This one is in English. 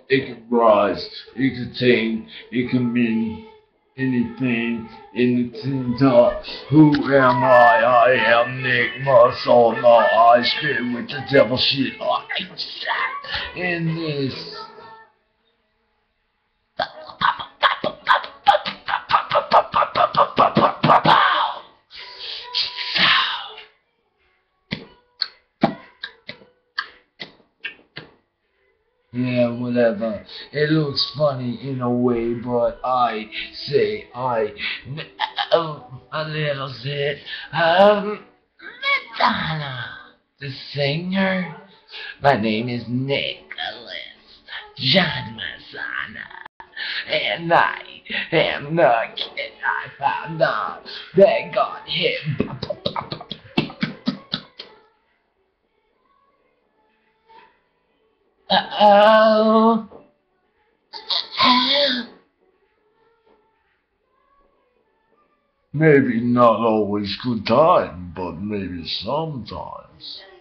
it can rise, it can think, it can mean anything in the same time. Who am I? I am Nick MEssana. I spit with the devil shit like that in this. Yeah, whatever. It looks funny in a way, but I say I know a little bit of Madonna, the singer. My name is Nicholas John MEssana, and I am the kid I found out that got hit. Uh-oh. Maybe not always good time, but maybe sometimes.